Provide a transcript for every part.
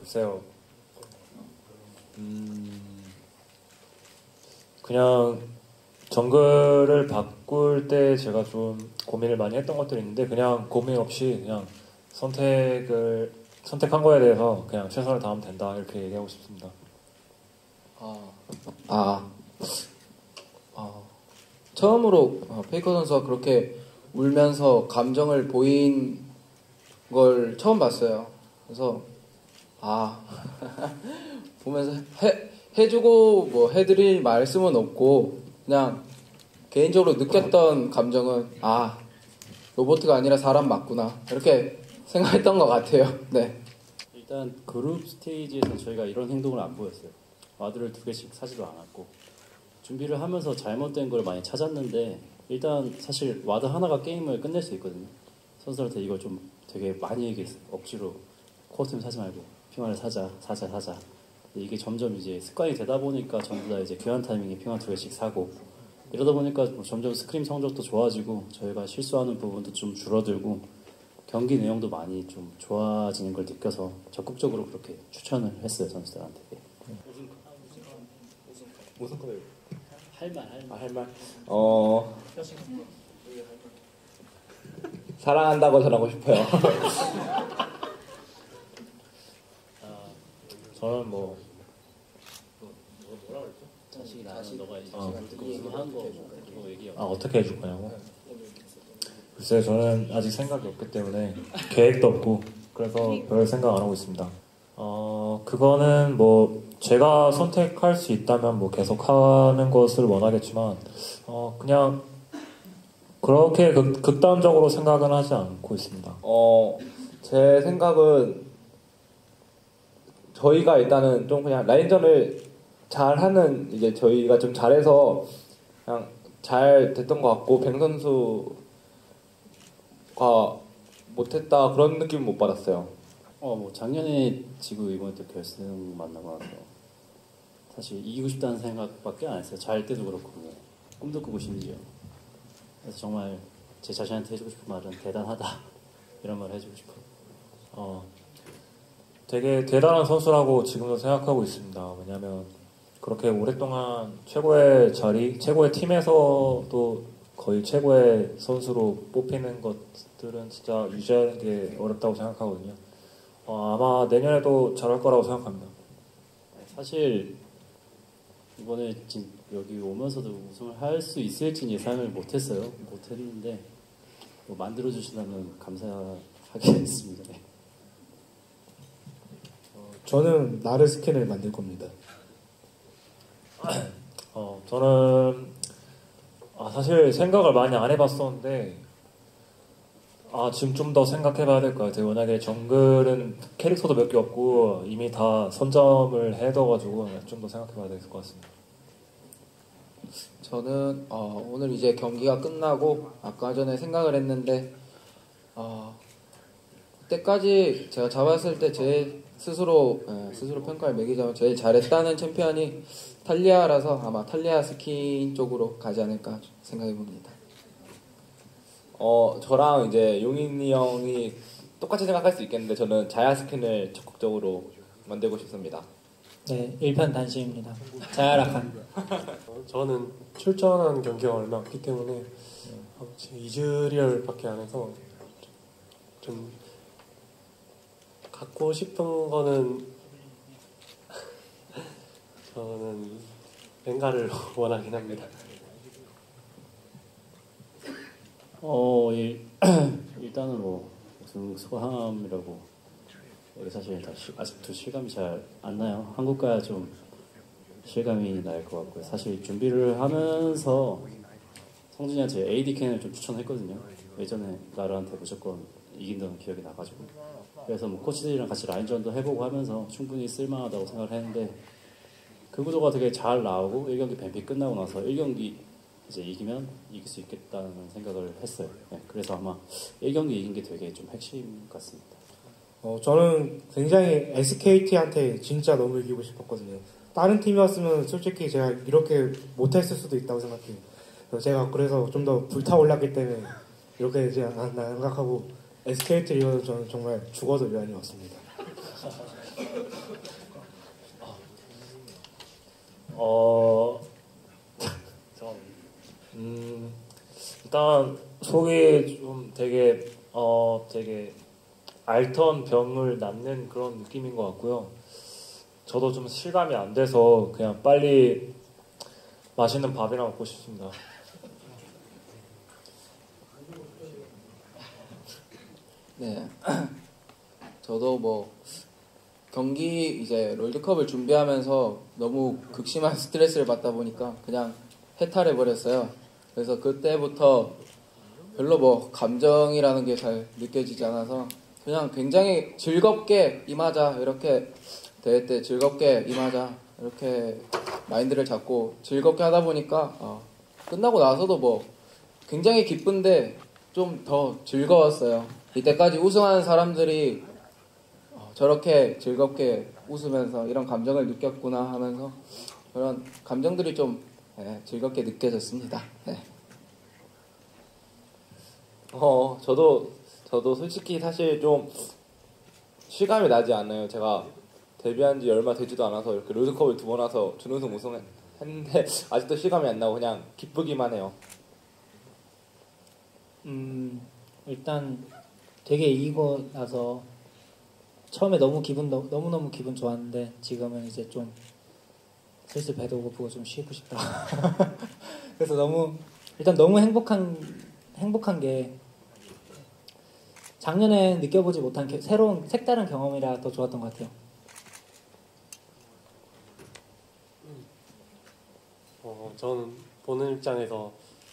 글쎄요. 그냥 정글을 바꿀 때 제가 좀 고민을 많이 했던 것들이 있는데 그냥 고민 없이 그냥 선택한 거에 대해서 그냥 최선을 다하면 된다 이렇게 얘기하고 싶습니다. 처음으로 페이커 선수가 그렇게 울면서 감정을 보인 걸 처음 봤어요. 그래서 보면서 해주고 뭐 해드릴 말씀은 없고 그냥 개인적으로 느꼈던 감정은 로보트가 아니라 사람 맞구나 이렇게 생각했던 것 같아요. 네. 일단 그룹 스테이지에서 저희가 이런 행동을 안 보였어요. 와드를 2개씩 사지도 않았고 준비를 하면서 잘못된 걸 많이 찾았는데 일단 사실 와드 하나가 게임을 끝낼 수 있거든요. 선수들한테 이걸 좀 되게 많이 얘기했어요. 억지로 코어팀 사지 말고 핑화를 사자. 이게 점점 이제 습관이 되다 보니까 전부 다 이제 교환 타이밍에 핑화 2개씩 사고 이러다 보니까 점점 스크림 성적도 좋아지고 저희가 실수하는 부분도 좀 줄어들고 경기 내용도 많이 좀 좋아지는 걸 느껴서 적극적으로 그렇게 추천을 했어요, 선수들한테. 우승컵 할 말. 사랑한다고 전하고 싶어요. 저는 뭐라 그랬죠? 자식이 나는 너가 이제 우승하는 거 그거 얘기해요. 어떻게 해줄 거냐고? 글쎄요, 저는 아직 생각이 없기 때문에 계획도 없고 그래서 별 생각 안 하고 있습니다. 그거는 뭐 제가 선택할 수 있다면 뭐 계속 하는 것을 원하겠지만 그냥 그렇게 극단적으로 생각은 하지 않고 있습니다. 제 생각은 저희가 일단은 좀 그냥 라인전을 잘하는 이제 저희가 좀 잘해서 그냥 잘 됐던 것 같고 뱅 선수가 못했다 그런 느낌 못 받았어요. 뭐 작년에 지고 이번에 또 결승 만나고 나서 사실 이기고 싶다는 생각밖에 안 했어요. 잘 때도 그렇고 꿈도 꾸고 심지어. 그래서 정말 제 자신한테 해주고 싶은 말은 대단하다 이런 말을 해주고 싶어요. 되게 대단한 선수라고 지금도 생각하고 있습니다. 왜냐하면 그렇게 오랫동안 최고의 자리, 최고의 팀에서도 거의 최고의 선수로 뽑히는 것들은 진짜 유지하는 게 어렵다고 생각하거든요. 아마 내년에도 잘할 거라고 생각합니다. 사실 이번에 여기 오면서도 우승을 할 수 있을지 예상을 못했어요. 못했는데 뭐 만들어주신다면 감사하겠습니다. 네. 저는 나르 스킨을 만들 겁니다. 저는 사실 생각을 많이 안 해봤었는데 지금 좀 더 생각해봐야 될 것 같아요. 워낙에 정글은 캐릭터도 몇 개 없고 이미 다 선점을 해둬가지고 좀 더 생각해봐야 될 것 같습니다. 저는 오늘 이제 경기가 끝나고 아까 전에 생각을 했는데 그때까지 제가 잡았을 때 제 스스로 평가를 매기자면 제일 잘했다는 챔피언이 탈리아라서 아마 탈리아 스킨 쪽으로 가지 않을까 생각해 봅니다. 저랑 이제 용인이 형이 똑같이 생각할 수 있겠는데 저는 자야 스킨을 적극적으로 만들고 싶습니다. 네, 일편단심입니다. 자야락한. 저는 출전한 경기가 얼마 없기 때문에 이즈리얼밖에 안 해서 좀 갖고 싶은 거는 저는 벵가를 원하긴 합니다. 일단은 뭐 우승 소함이라고 사실 아직도 실감이 잘 안 나요. 한국 가야 좀 실감이 날 것 같고요. 사실 준비를 하면서 성준이한테 AD 캔을 좀 추천했거든요. 예전에 나르한테 무조건 이긴다는 기억이 나가지고 그래서 뭐 코치들이랑 같이 라인전도 해보고 하면서 충분히 쓸만하다고 생각을 했는데 그 구도가 되게 잘 나오고 1경기 뱀픽 끝나고 나서 1경기 이제 이기면 이길 수 있겠다는 생각을 했어요. 네, 그래서 아마 1경기 이긴 게 되게 좀 핵심 같습니다. 저는 굉장히 SKT한테 진짜 너무 이기고 싶었거든요. 다른 팀이었으면 솔직히 제가 이렇게 못했을 수도 있다고 생각해요. 제가 그래서 좀 더 불타올랐기 때문에 이렇게 되지 않았나 생각하고 SKT 이거는 저는 정말 죽어도 면이 없습니다. 어, 일단 속이 좀 되게 앓던 병을 낫는 그런 느낌인 것 같고요. 저도 좀 실감이 안 돼서 그냥 빨리 맛있는 밥이나 먹고 싶습니다. 네. 저도 뭐 경기 이제 롤드컵을 준비하면서 너무 극심한 스트레스를 받다 보니까 그냥 해탈해 버렸어요. 그래서 그때부터 별로 뭐 감정이라는 게 잘 느껴지지 않아서 그냥 굉장히 즐겁게 임하자, 이렇게 대회 때 즐겁게 임하자 이렇게 마인드를 잡고 즐겁게 하다 보니까 끝나고 나서도 뭐 굉장히 기쁜데 좀 더 즐거웠어요. 이때까지 우승한 사람들이 저렇게 즐겁게 웃으면서 이런 감정을 느꼈구나 하면서 그런 감정들이 좀 즐겁게 느껴졌습니다. 네. 저도 솔직히 사실 좀 실감이 나지 않아요. 제가 데뷔한 지 얼마 되지도 않아서 이렇게 롤드컵을 2번 와서 준우승 우승했는데 아직도 실감이 안 나고 그냥 기쁘기만 해요. 일단 되게 이기고 나서 처음에 너무너무 기분 좋았는데 지금은 이제 좀 슬슬 배도 고프고 좀 쉬고 싶다. 그래서 너무 행복한 게 작년에 느껴보지 못한 새로운 색다른 경험이라 더 좋았던 것 같아요. 저는 보는 입장에서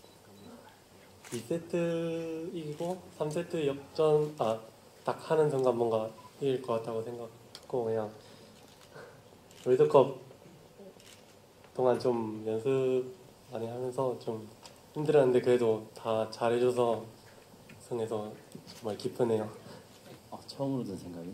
2세트 이기고 3세트 역전 딱 하는 순간 뭔가 이길 것 같다고 생각하고 그냥 월드컵 동안 좀 연습 많이 하면서 좀 힘들었는데 그래도 다 잘해줘서 우승해서 정말 기쁘네요. 처음으로 든 생각이요?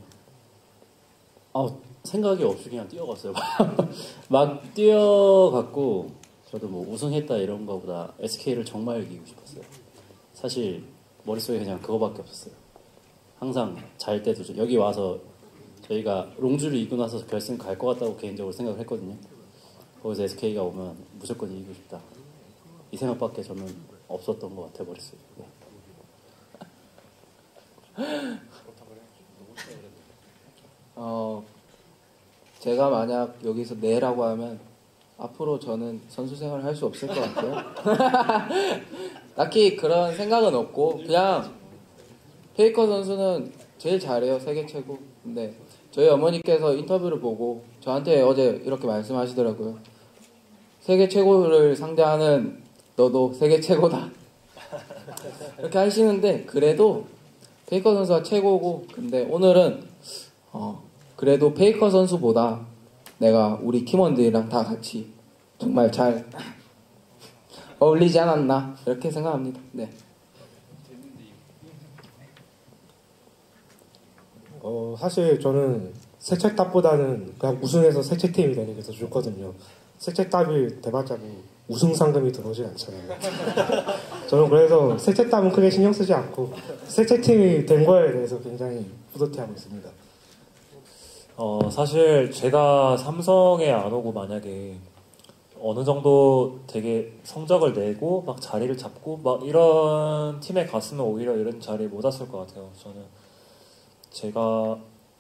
생각이 없이 그냥 뛰어갔어요. 막 뛰어갔고 저도 뭐 우승했다 이런 거보다 SK를 정말 이기고 싶었어요. 사실 머릿속에 그냥 그거밖에 없었어요. 항상 잘 때도 여기 와서 저희가 롱주를 이기고 나서 결승 갈 것 같다고 개인적으로 생각을 했거든요. 거기서 SK가 오면 무조건 이기고 싶다. 이 생각밖에 저는 없었던 것 같아 버렸어요. 네. 제가 만약 여기서 네라고 하면 앞으로 저는 선수 생활을 할 수 없을 것 같아요. 딱히 그런 생각은 없고 그냥 페이커 선수는 제일 잘해요. 세계 최고. 근데 저희 어머니께서 인터뷰를 보고 저한테 어제 이렇게 말씀하시더라고요. 세계 최고를 상대하는 너도 세계 최고다. 이렇게 하시는데 그래도 페이커 선수가 최고고 근데 오늘은 그래도 페이커 선수보다 내가 우리 팀원들이랑 다 같이 정말 잘 어울리지 않았나 이렇게 생각합니다. 네. 사실 저는 세책답보다는 그냥 우승해서 세책팀이 되는 게 더 좋거든요. 세책답이 돼봤자 뭐 우승 상금이 들어오지 않잖아요. 저는 그래서 세책답은 크게 신경 쓰지 않고 세책팀이 된 거에 대해서 굉장히 뿌듯해하고 있습니다. 사실 제가 삼성에 안 오고 만약에 어느 정도 되게 성적을 내고 막 자리를 잡고 막 이런 팀에 갔으면 오히려 이런 자리에 못 왔을 것 같아요. 저는 제가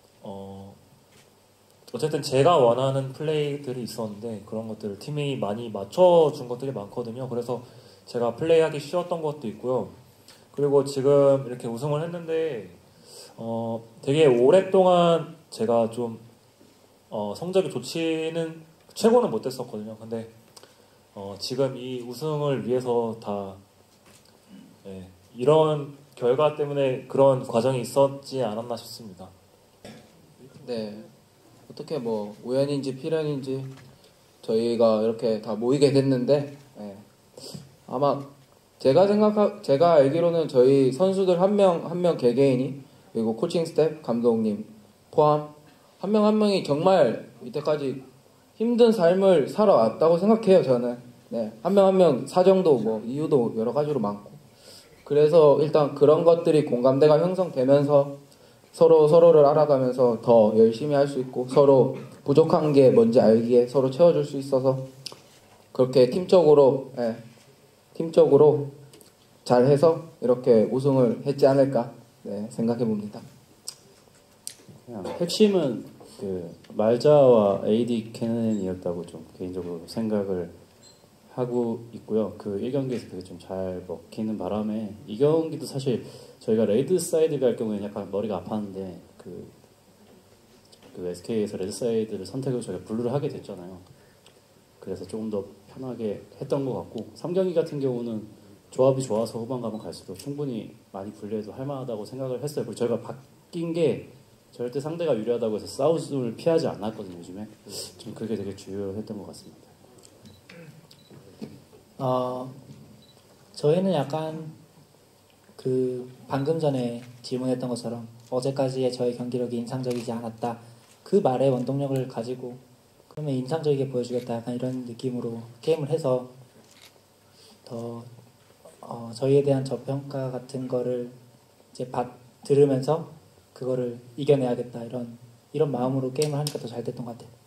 어쨌든 제가 원하는 플레이들이 있었는데 그런 것들을 팀이 많이 맞춰준 것들이 많거든요. 그래서 제가 플레이하기 쉬웠던 것도 있고요. 그리고 지금 이렇게 우승을 했는데 되게 오랫동안 제가 좀 성적이 좋지는 최고는 못됐었거든요. 근데 지금 이 우승을 위해서 다 이런 결과 때문에 그런 과정이 있었지 않았나 싶습니다. 네. 어떻게 뭐 우연인지 필연인지 저희가 이렇게 다 모이게 됐는데 아마 제가 알기로는 저희 선수들 한 명 개개인이 그리고 코칭 스텝 감독님 포함 한 명 한 명이 정말 이때까지 힘든 삶을 살아왔다고 생각해요. 저는 한 명 한 명 사정도 뭐 이유도 여러 가지로 많고 그래서 일단 그런 것들이 공감대가 형성되면서 서로를 알아가면서 더 열심히 할 수 있고 서로 부족한 게 뭔지 알기에 서로 채워줄 수 있어서 그렇게 팀적으로 잘해서 이렇게 우승을 했지 않을까 생각해 봅니다. 그냥 핵심은 그 말자와 AD 캐넨이었다고 좀 개인적으로 생각을 하고 있고요. 그 1경기에서 그게 좀 잘 먹히는 바람에 이 경기도 사실 저희가 레드 사이드 갈 경우에는 약간 머리가 아팠는데 그 SK에서 레드 사이드를 선택해서 저희가 블루를 하게 됐잖아요. 그래서 조금 더 편하게 했던 것 같고 3경기 같은 경우는 조합이 좋아서 후반 가면 갈수록 충분히 많이 불리해도 할만하다고 생각을 했어요. 그리고 저희가 바뀐 게 절대 상대가 유리하다고 해서 싸움을 피하지 않았거든요. 요즘에 좀 그게 되게 중요했던 것 같습니다. 저희는 약간 그 방금 전에 질문했던 것처럼 어제까지의 저희 경기력이 인상적이지 않았다. 그 말에 원동력을 가지고 그러면 인상적이게 보여주겠다. 약간 이런 느낌으로 게임을 해서 더 저희에 대한 저평가 같은 거를 이제 들으면서 그거를 이겨내야겠다. 이런 마음으로 게임을 하니까 더 잘 됐던 것 같아요.